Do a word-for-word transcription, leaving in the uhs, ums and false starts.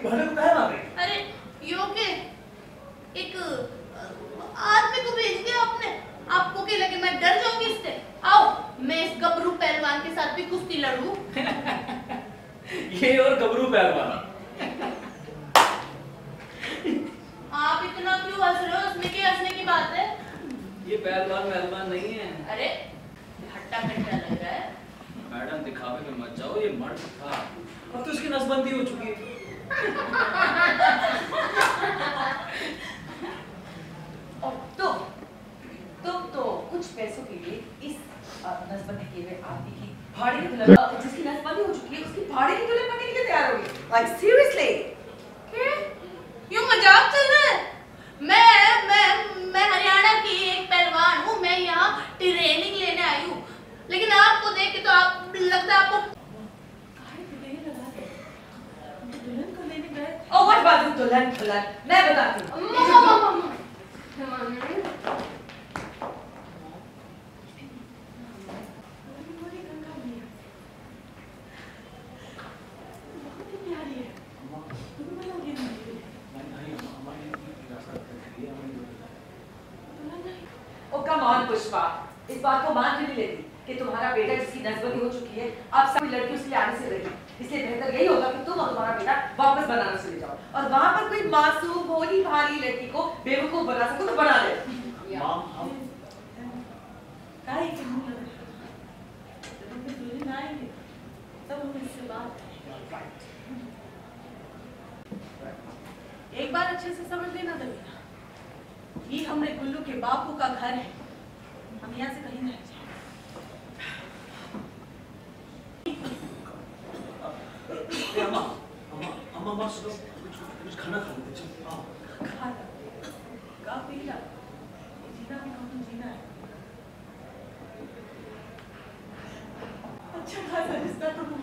भाड़े को कहे ना गई? अरे यो के एक आदमी को भेज दिया आपने। आपको क्या लगे मैं डर जाऊंगी इससे? आओ मैं इस गबरू पहलवान के साथ भी कुश्ती लड़ूं। ये और गबरू पहलवान। आप इतना क्यों हंस रहे हो? उसमें क्या हंसने की बात है? ये पहलवान पहलवान नहीं है। अरे हट्टा कट्टा लग रहा है। मैडम दिखावे में मत जाओ, ये मर्द था, अब तो उसकी नसबंदी हो चुकी है। और तुम तुम तो कुछ पैसों के लिए इस नसबंदी किए हुए आदमी की भाड़े की दुल्हन, जिसकी नसबंदी हो चुकी है, उसकी भाड़े की दुल्हन बनने के लिए तैयार होगी? Like seriously? क्या? यूं मजाक चल रहा है? मैं मैं मैं हरियाणा की एक पहलवान हूँ, मैं यहाँ ट्रेनिंग लेने आई हूँ, लेकिन आपको देख के तो आप लगता है आपको दुल्हन को लेने गए। ओह व्हाट अबाउट दुल्हन दुल्हन? मैं बताती हूँ। ओ कम ऑन पुष्पा, इस बात को मान नहीं लेती कि तुम्हारा बेटा जिसकी नसबंदी हो चुकी है, अब सब लड़की उसके लिए आने से रही। इसलिए बेहतर यही होगा कि तुम और तुम्हारा बेटा वापस बनारस चले जाओ और वहां पर कोई मासूम भोली भाली लड़की को बेवकूफ बना सको तो बना ले। माम हम काहे के मुंह लग रहा है? जब हम दुल्हन आएंगे तब हम इससे बात करेंगे। एक बार अच्छे से समझ लेना दलीना, ये हमने गुल्लू के बापू का घर है, हम यहाँ से कहीं नहीं जाएंगे। अम्मा अम्मा अम्मा अम्मा सुनो, कुछ कुछ खाना खा लेते चलो। हाँ खा का पीला जीना भी कौन जीना है। अच्छा खासा रिश्ता तो